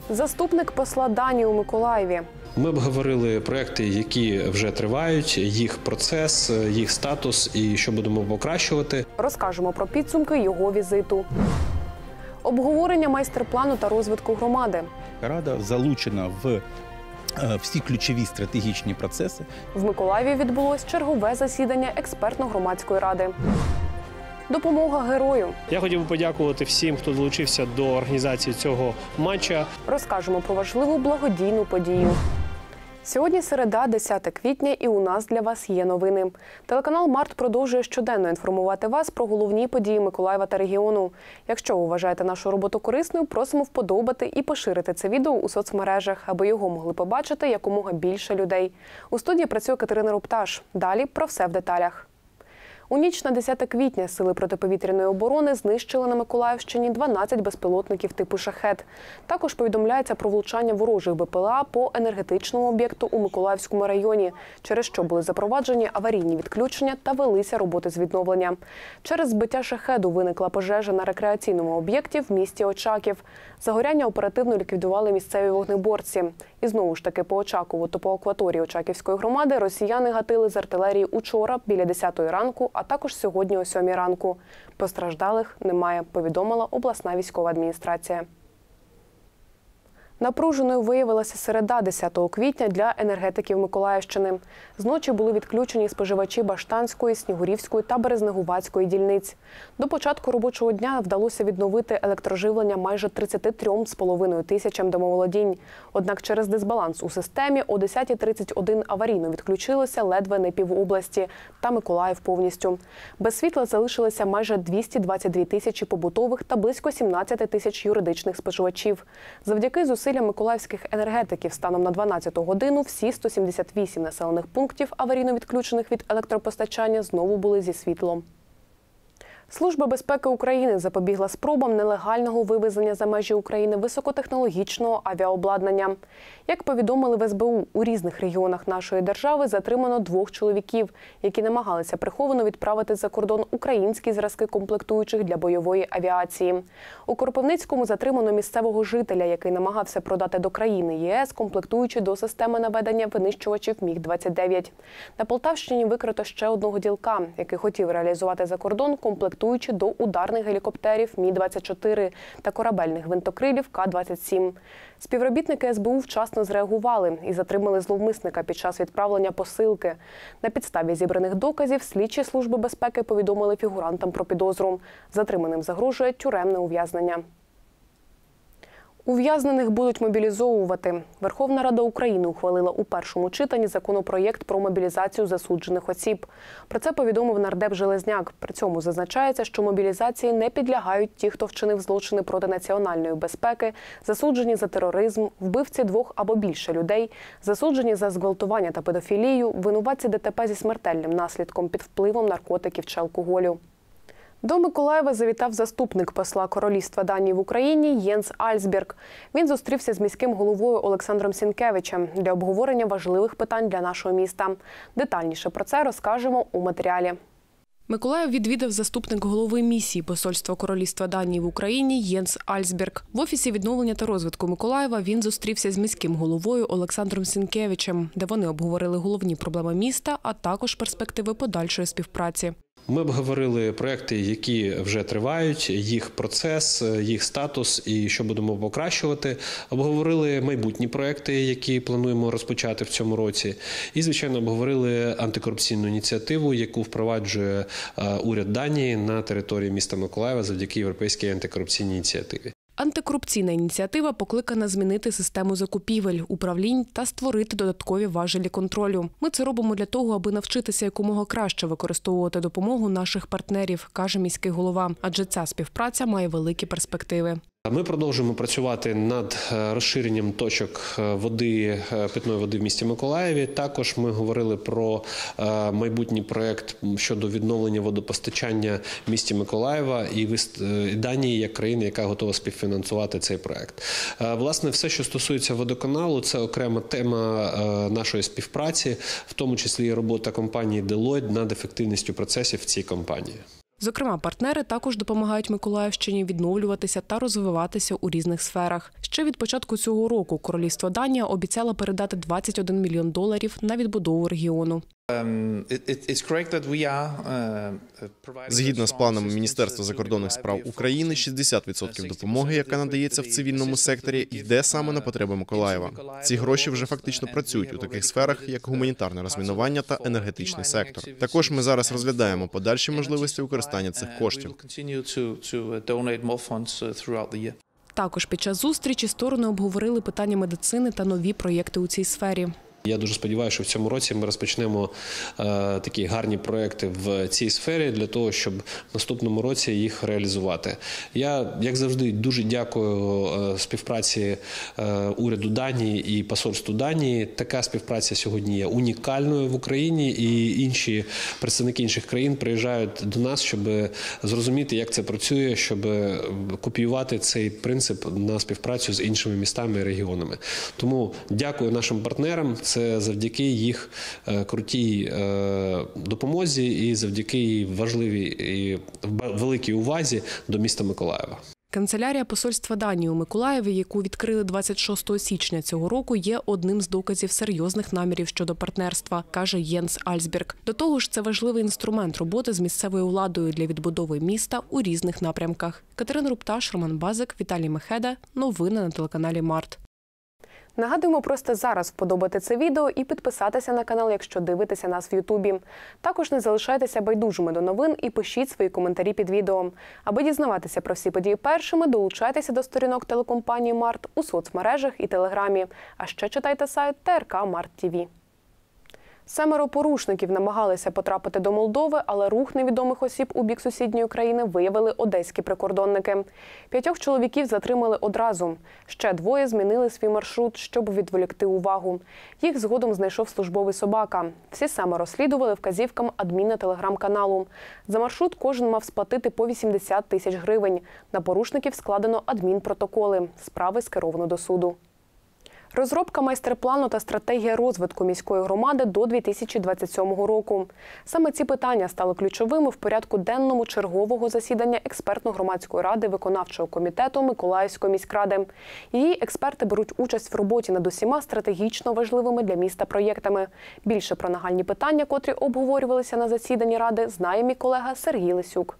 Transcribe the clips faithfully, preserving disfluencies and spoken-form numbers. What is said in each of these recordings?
Заступник посла Данії у Миколаєві. Ми обговорили проекти, які вже тривають, їх процес, їх статус і що будемо покращувати. Розкажемо про підсумки його візиту. Обговорення майстер-плану та розвитку громади. Рада залучена в всі ключові стратегічні процеси. В Миколаєві відбулось чергове засідання експертно-громадської ради. Допомога герою. Я хотів би подякувати всім, хто долучився до організації цього матча. Розкажемо про важливу благодійну подію. Сьогодні середа, десяте квітня, і у нас для вас є новини. Телеканал Март продовжує щоденно інформувати вас про головні події Миколаєва та регіону. Якщо ви вважаєте нашу роботу корисною, просимо вподобати і поширити це відео у соцмережах, аби його могли побачити якомога більше людей. У студії працює Катерина Рупташ. Далі про все в деталях. У ніч на десяте квітня сили протиповітряної оборони знищили на Миколаївщині дванадцять безпілотників типу «Шахед». Також повідомляється про влучання ворожих Б П Л А по енергетичному об'єкту у Миколаївському районі, через що були запроваджені аварійні відключення та велися роботи з відновлення. Через збиття «Шахеду» виникла пожежа на рекреаційному об'єкті в місті Очаків. Загоряння оперативно ліквідували місцеві вогнеборці. І знову ж таки по Очакову та по акваторії Очаківської громади росіяни гатили з артилерії учора біля десятої ранку, а також сьогодні о сьомій ранку. Постраждалих немає, повідомила обласна військова адміністрація. Напруженою виявилася середа, десятого квітня, для енергетиків Миколаївщини. Зночі були відключені споживачі Баштанської, Снігурівської та Березнегуватської дільниць. До початку робочого дня вдалося відновити електроживлення майже тридцяти трьом з половиною тисячам домоволодінь. Однак через дисбаланс у системі о десятій тридцять один аварійно відключилося ледве не півобласті та Миколаїв повністю. Без світла залишилися майже двісті двадцять дві тисячі побутових та близько сімнадцять тисяч юридичних споживачів. Завдяки зусиллям миколаївських енергетиків станом на дванадцяту годину всі сто сімдесят вісім населених пунктів, аварійно відключених від електропостачання, знову були зі світлом. Служба безпеки України запобігла спробам нелегального вивезення за межі України високотехнологічного авіаобладнання. Як повідомили в С Б У, у різних регіонах нашої держави затримано двох чоловіків, які намагалися приховано відправити за кордон українські зразки комплектуючих для бойової авіації. У Кропивницькому затримано місцевого жителя, який намагався продати до країни Є С комплектуючі до системи наведення винищувачів Міг двадцять дев'ять. На Полтавщині викрито ще одного ділка, який хотів реалізувати за кордон комплектуючі до ударних гелікоптерів Мі двадцять чотири та корабельних гвинтокрилів К двадцять сім. Співробітники С Б У вчасно зреагували і затримали зловмисника під час відправлення посилки. На підставі зібраних доказів слідчі Служби безпеки повідомили фігурантам про підозру. Затриманим загрожує тюремне ув'язнення. Ув'язнених будуть мобілізовувати. Верховна Рада України ухвалила у першому читанні законопроєкт про мобілізацію засуджених осіб. Про це повідомив нардеп Железняк. При цьому зазначається, що мобілізації не підлягають ті, хто вчинив злочини проти національної безпеки, засуджені за тероризм, вбивці двох або більше людей, засуджені за зґвалтування та педофілію, винуватці Д Т П зі смертельним наслідком під впливом наркотиків чи алкоголю. До Миколаєва завітав заступник посла Королівства Данії в Україні Єнс Альсберг. Він зустрівся з міським головою Олександром Сінкевичем для обговорення важливих питань для нашого міста. Детальніше про це розкажемо у матеріалі. Миколаїв відвідав заступник голови місії Посольства Королівства Данії в Україні Єнс Альсберг. В Офісі відновлення та розвитку Миколаєва він зустрівся з міським головою Олександром Сінкевичем, де вони обговорили головні проблеми міста, а також перспективи подальшої співпраці. Ми обговорили проекти, які вже тривають, їх процес, їх статус і що будемо покращувати. Обговорили майбутні проекти, які плануємо розпочати в цьому році. І, звичайно, обговорили антикорупційну ініціативу, яку впроваджує уряд Данії на території міста Миколаєва завдяки Європейській антикорупційній ініціативі. Антикорупційна ініціатива покликана змінити систему закупівель, управлінь та створити додаткові важелі контролю. Ми це робимо для того, аби навчитися якомога краще використовувати допомогу наших партнерів, каже міський голова, адже ця співпраця має великі перспективи. Ми продовжуємо працювати над розширенням точок води, питної води в місті Миколаєві. Також ми говорили про майбутній проєкт щодо відновлення водопостачання в місті Миколаєва і Данії як країни, яка готова співфінансувати цей проєкт. Власне, все, що стосується водоканалу, це окрема тема нашої співпраці, в тому числі і робота компанії Deloitte над ефективністю процесів в цій компанії. Зокрема, партнери також допомагають Миколаївщині відновлюватися та розвиватися у різних сферах. Ще від початку цього року Королівство Данія обіцяло передати двадцять один мільйон доларів на відбудову регіону. Згідно з планом Міністерства закордонних справ України, шістдесят відсотків допомоги, яка надається в цивільному секторі, йде саме на потреби Миколаєва. Ці гроші вже фактично працюють у таких сферах, як гуманітарне розмінування та енергетичний сектор. Також ми зараз розглядаємо подальші можливості використання цих коштів. Також під час зустрічі сторони обговорили питання медицини та нові проєкти у цій сфері. Я дуже сподіваюся, що в цьому році ми розпочнемо е, такі гарні проекти в цій сфері для того, щоб в наступному році їх реалізувати. Я, як завжди, дуже дякую е, співпраці е, уряду Данії і посольству Данії. Така співпраця сьогодні є унікальною в Україні, і інші представники інших країн приїжджають до нас, щоб зрозуміти, як це працює, щоб копіювати цей принцип на співпрацю з іншими містами і регіонами. Тому дякую нашим партнерам. Це завдяки їх крутій допомозі і завдяки її важливій і великій увазі до міста Миколаєва. Канцелярія посольства Данії у Миколаєві, яку відкрили двадцять шостого січня цього року, є одним з доказів серйозних намірів щодо партнерства, каже Єнс Альсберг. До того ж, це важливий інструмент роботи з місцевою владою для відбудови міста у різних напрямках. Катерина Рупташ, Роман Базик, Віталій Мехеда. Новини на телеканалі Март. Нагадуємо просто зараз вподобати це відео і підписатися на канал, якщо дивитеся нас в Ютубі. Також не залишайтеся байдужими до новин і пишіть свої коментарі під відео. Аби дізнаватися про всі події першими, долучайтеся до сторінок телекомпанії Март у соцмережах і Телеграмі. А ще читайте сайт Т Р К Март Т В. Семеро порушників намагалися потрапити до Молдови, але рух невідомих осіб у бік сусідньої країни виявили одеські прикордонники. П'ятьох чоловіків затримали одразу. Ще двоє змінили свій маршрут, щоб відволікти увагу. Їх згодом знайшов службовий собака. Всі семеро слідували вказівкам адміна телеграм-каналу. За маршрут кожен мав сплатити по вісімдесят тисяч гривень. На порушників складено адмінпротоколи. Справи скеровано до суду. Розробка майстер-плану та стратегія розвитку міської громади до дві тисячі двадцять сьомого року. Саме ці питання стали ключовими в порядку денному чергового засідання експертно-громадської ради виконавчого комітету Миколаївської міськради. Її експерти беруть участь в роботі над усіма стратегічно важливими для міста проєктами. Більше про нагальні питання, котрі обговорювалися на засіданні ради, знає мій колега Сергій Лисюк.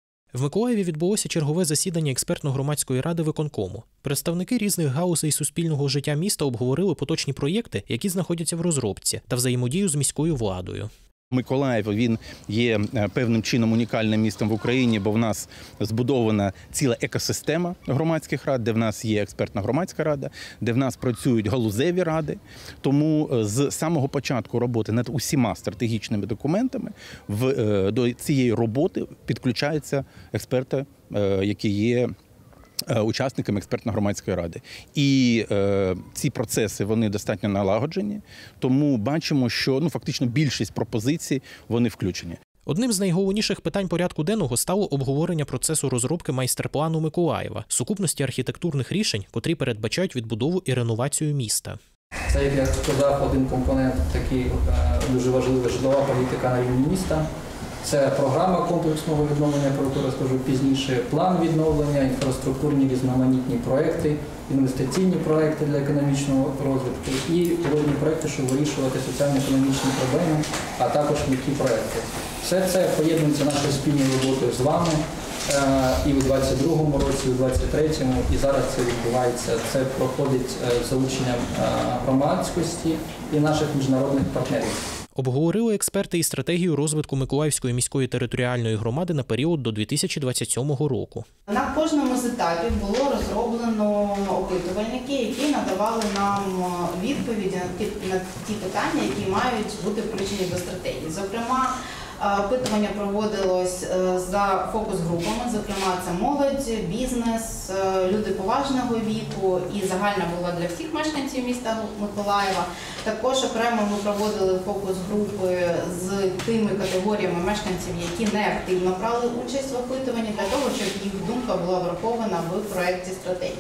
В Миколаєві відбулося чергове засідання експертно-громадської ради виконкому. Представники різних гаузей суспільного життя міста обговорили поточні проєкти, які знаходяться в розробці, та взаємодію з міською владою. Миколаїв, він є певним чином унікальним містом в Україні, бо в нас збудована ціла екосистема громадських рад, де в нас є експертна громадська рада, де в нас працюють галузеві ради. Тому з самого початку роботи над усіма стратегічними документами в, до цієї роботи підключаються експерти, які є учасниками експертно-громадської ради. І е, ці процеси, вони достатньо налагоджені, тому бачимо, що ну, фактично більшість пропозицій, вони включені. Одним з найголовніших питань порядку денного стало обговорення процесу розробки майстер-плану Миколаєва, сукупності архітектурних рішень, котрі передбачають відбудову і реновацію міста. Це, як я сказав, один компонент такий дуже важливий, житлова політика на рівні міста. Це програма комплексного відновлення, про яку розкажу пізніше, план відновлення, інфраструктурні різноманітні проекти, інвестиційні проекти для економічного розвитку і пілотні проекти, щоб вирішувати соціально-економічні проблеми, а також м'які проекти. Все це поєднується нашою спільною роботою з вами і у двадцять другому році, і у двадцять третьому, і зараз це відбувається. Це проходить з залученням громадськості і наших міжнародних партнерів. Обговорили експерти і стратегію розвитку Миколаївської міської територіальної громади на період до дві тисячі двадцять сьомого року. На кожному з етапів було розроблено опитувальники, які надавали нам відповіді на ті, на ті питання, які мають бути включені до стратегії. Зокрема, опитування проводилось за фокус-групами, зокрема це молодь, бізнес, люди поважного віку і загальна була для всіх мешканців міста Миколаєва. Також окремо ми проводили фокус-групи з тими категоріями мешканців, які не активно брали участь в опитуванні, для того, щоб їх думка була врахована в проєкті стратегії.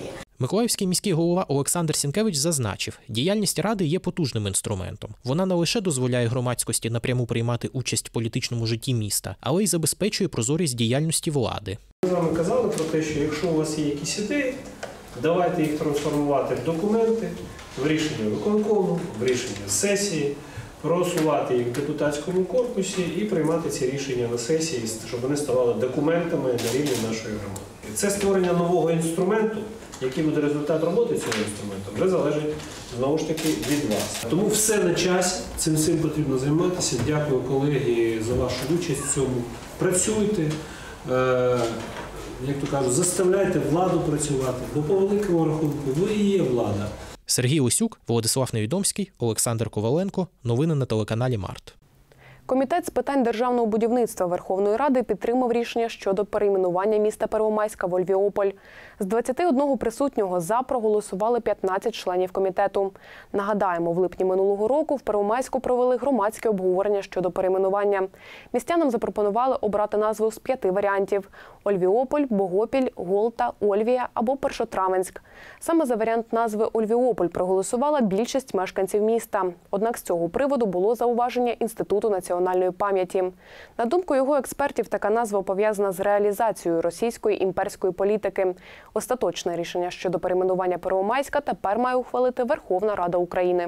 Миколаївський міський голова Олександр Сінкевич зазначив, діяльність Ради є потужним інструментом. Вона не лише дозволяє громадськості напряму приймати участь в політичному житті міста, але й забезпечує прозорість діяльності влади. Ми з вами казали про те, що якщо у вас є якісь ідеї, давайте їх трансформувати в документи, в рішення виконкому, в рішення сесії, просувати їх в депутатському корпусі і приймати ці рішення на сесії, щоб вони ставали документами на рівні нашої громади. Це створення нового інструменту, який буде результат роботи цього інструменту, вже залежить, знову ж таки, від вас. Тому все на часі, цим всім потрібно займатися. Дякую, колеги, за вашу участь в цьому. Працюйте, е, як то кажуть, заставляйте владу працювати, бо по великому рахунку ви і є влада. Сергій Лисюк, Владислав Невідомський, Олександр Коваленко. Новини на телеканалі Март. Комітет з питань державного будівництва Верховної Ради підтримав рішення щодо перейменування міста Первомайська в Ольвіополь. З двадцяти одного присутнього «за» проголосували п'ятнадцять членів комітету. Нагадаємо, в липні минулого року в Первомайську провели громадське обговорення щодо перейменування. Містянам запропонували обрати назву з п'яти варіантів – Ольвіополь, Богопіль, Голта, Ольвія або Першотравенськ. Саме за варіант назви Ольвіополь проголосувала більшість мешканців міста. Однак з цього приводу було зауваження Інституту національної пам'яті. На думку його експертів, така назва пов'язана з реалізацією російської імперської політики. Остаточне рішення щодо перейменування Первомайська тепер має ухвалити Верховна Рада України.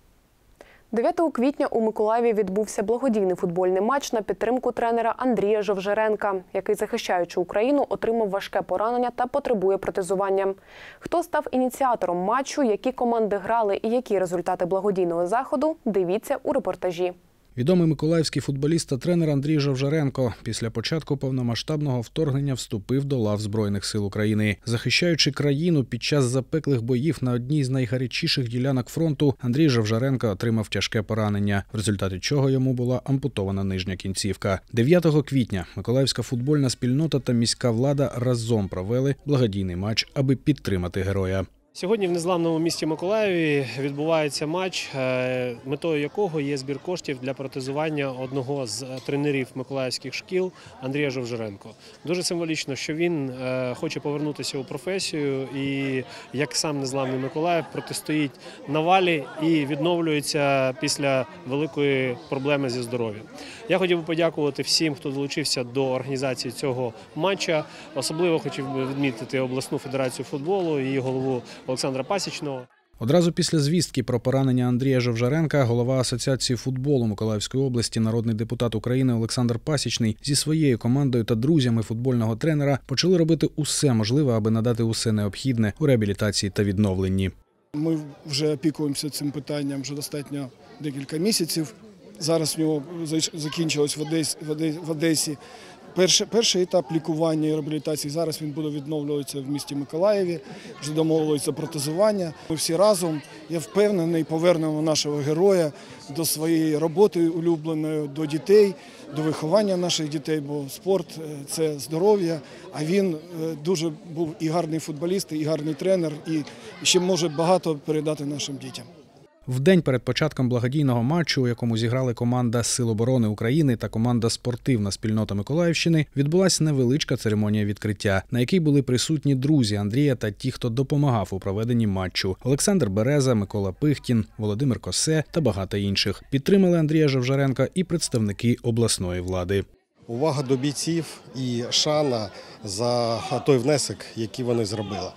дев'ятого квітня у Миколаєві відбувся благодійний футбольний матч на підтримку тренера Андрія Жовжеренка, який, захищаючи Україну, отримав важке поранення та потребує протезування. Хто став ініціатором матчу, які команди грали і які результати благодійного заходу – дивіться у репортажі. Відомий миколаївський футболіст та тренер Андрій Жовжеренко після початку повномасштабного вторгнення вступив до лав Збройних сил України. Захищаючи країну під час запеклих боїв на одній з найгарячіших ділянок фронту, Андрій Жовжеренко отримав тяжке поранення, в результаті чого йому була ампутована нижня кінцівка. дев'ятого квітня миколаївська футбольна спільнота та міська влада разом провели благодійний матч, аби підтримати героя. Сьогодні в незламному місті Миколаєві відбувається матч, метою якого є збір коштів для протезування одного з тренерів миколаївських шкіл Андрія Жовжеренко. Дуже символічно, що він хоче повернутися у професію і, як сам незламний Миколаїв, протистоїть навалі і відновлюється після великої проблеми зі здоров'ям. Я хотів би подякувати всім, хто долучився до організації цього матча. Особливо хотів би відмітити обласну федерацію футболу і її голову Олександра Пасічного. Одразу після звістки про поранення Андрія Жовжеренка голова Асоціації футболу Миколаївської області, народний депутат України Олександр Пасічний зі своєю командою та друзями футбольного тренера почали робити усе можливе, аби надати усе необхідне у реабілітації та відновленні. Ми вже опікуємося цим питанням вже достатньо декілька місяців. Зараз в нього закінчилось в Одесі, в Одесі перший, перший етап лікування і реабілітації. Зараз він буде відновлюватися в місті Миколаєві, вже домовилися протезування. Ми всі разом, я впевнений, повернемо нашого героя до своєї роботи улюбленої, до дітей, до виховання наших дітей, бо спорт – це здоров'я, а він дуже був і гарний футболіст, і гарний тренер, і ще може багато передати нашим дітям. В день перед початком благодійного матчу, у якому зіграли команда Сил оборони України та команда Спортивна спільнота Миколаївщини, відбулася невеличка церемонія відкриття, на якій були присутні друзі Андрія та ті, хто допомагав у проведенні матчу – Олександр Береза, Микола Пихтін, Володимир Косе та багато інших. Підтримали Андрія Жовжеренка і представники обласної влади. Увага до бійців і шана за той внесок, який вони зробили.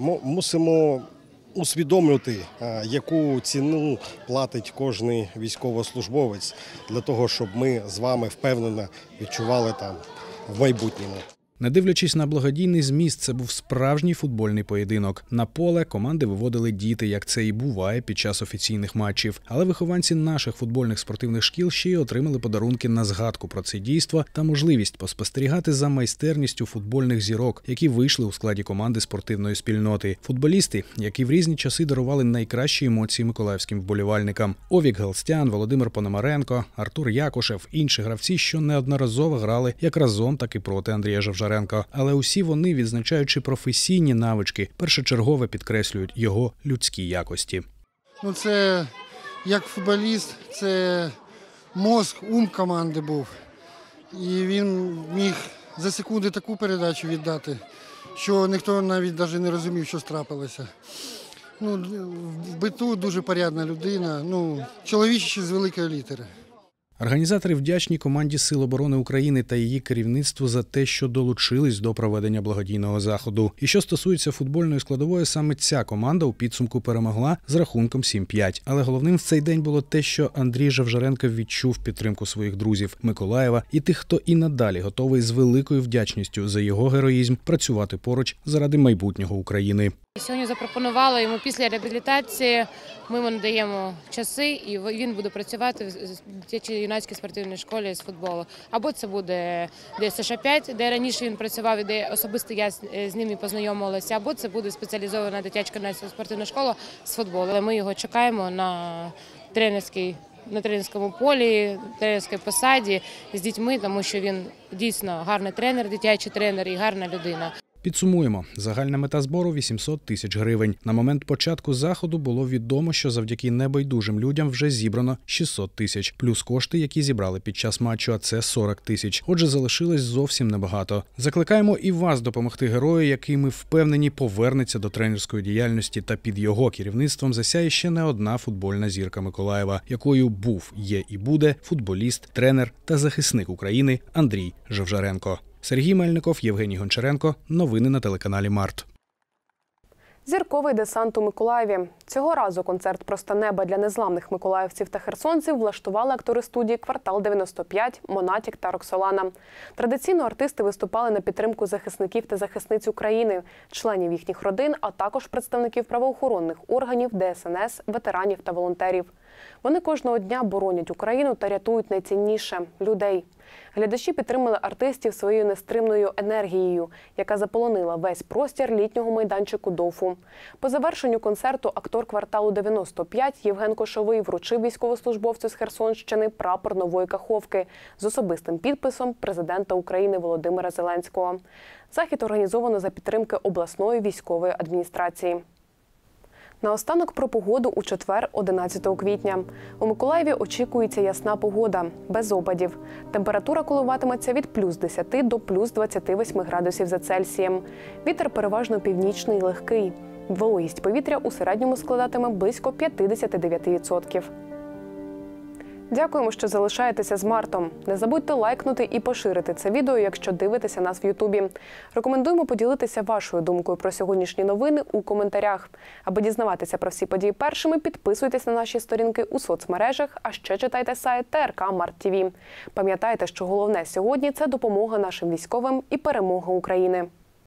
Мусимо усвідомлювати, яку ціну платить кожен військовослужбовець для того, щоб ми з вами впевнено відчували там в майбутньому. Не дивлячись на благодійний зміст, це був справжній футбольний поєдинок. На поле команди виводили діти, як це і буває під час офіційних матчів. Але вихованці наших футбольних спортивних шкіл ще й отримали подарунки на згадку про це дійство та можливість поспостерігати за майстерністю футбольних зірок, які вийшли у складі команди спортивної спільноти. Футболісти, які в різні часи дарували найкращі емоції миколаївським вболівальникам. Овік Галстян, Володимир Пономаренко, Артур Якушев, інші гравці, що неодноразово грали як разом, так і проти Андрія Жовжеренка. Але усі вони, відзначаючи професійні навички, першочергово підкреслюють його людські якості. Ну, це як футболіст, це мозк, ум команди був. І він міг за секунди таку передачу віддати, що ніхто навіть навіть не розумів, що трапилося. Ну, в биту дуже порядна людина, ну, чоловіче з великої літери. Організатори вдячні команді Сил оборони України та її керівництву за те, що долучились до проведення благодійного заходу. І що стосується футбольної складової, саме ця команда у підсумку перемогла з рахунком сім п'ять. Але головним в цей день було те, що Андрій Жавжаренко відчув підтримку своїх друзів Миколаєва і тих, хто і надалі готовий з великою вдячністю за його героїзм працювати поруч заради майбутнього України. Сьогодні запропонували йому після реабілітації, ми йому надаємо часи, і він буде працювати в дитячій юнацькій спортивній школі з футболу. Або це буде Д С Ш п'ять, де раніше він працював, і де особисто я з ними познайомилася, або це буде спеціалізована дитяча юнацька спортивна школа з футболу. Але ми його чекаємо на тренерській на тренерському полі, тренерській посаді з дітьми, тому що він дійсно гарний тренер, дитячий тренер і гарна людина. Підсумуємо. Загальна мета збору – вісімсот тисяч гривень. На момент початку заходу було відомо, що завдяки небайдужим людям вже зібрано шістсот тисяч. Плюс кошти, які зібрали під час матчу, а це сорок тисяч. Отже, залишилось зовсім небагато. Закликаємо і вас допомогти герою, який, ми впевнені, повернеться до тренерської діяльності, та під його керівництвом засяє ще не одна футбольна зірка Миколаєва, якою був, є і буде футболіст, тренер та захисник України Андрій Жавжаренко. Сергій Мельников, Євгеній Гончаренко. Новини на телеканалі Март. Зірковий десант у Миколаєві. Цього разу концерт «Просто неба» для незламних миколаївців та херсонців влаштували актори студії «Квартал дев'яносто п'ять», «Монатік» та «Роксолана». Традиційно артисти виступали на підтримку захисників та захисниць України, членів їхніх родин, а також представників правоохоронних органів, Д С Н С, ветеранів та волонтерів. Вони кожного дня боронять Україну та рятують найцінніше – людей. Глядачі підтримали артистів своєю нестримною енергією, яка заполонила весь простір літнього майданчику ДОФу. По завершенню концерту актор «Кварталу дев'яносто п'ять» Євген Кошовий вручив військовослужбовцю з Херсонщини прапор нової Каховки з особистим підписом президента України Володимира Зеленського. Захід організовано за підтримки обласної військової адміністрації. Наостанок про погоду у четвер, одинадцятого квітня. У Миколаєві очікується ясна погода, без опадів. Температура коливатиметься від плюс десяти до плюс двадцяти восьми градусів за Цельсієм. Вітер переважно північний, легкий. Вологість повітря у середньому складатиме близько п'ятдесят дев'ять відсотків. Дякуємо, що залишаєтеся з Мартом. Не забудьте лайкнути і поширити це відео, якщо дивитеся нас в Ютубі. Рекомендуємо поділитися вашою думкою про сьогоднішні новини у коментарях. Аби дізнаватися про всі події першими, підписуйтесь на наші сторінки у соцмережах, а ще читайте сайт Т Р К Март Ті Ві. Пам'ятайте, що головне сьогодні – це допомога нашим військовим і перемога України.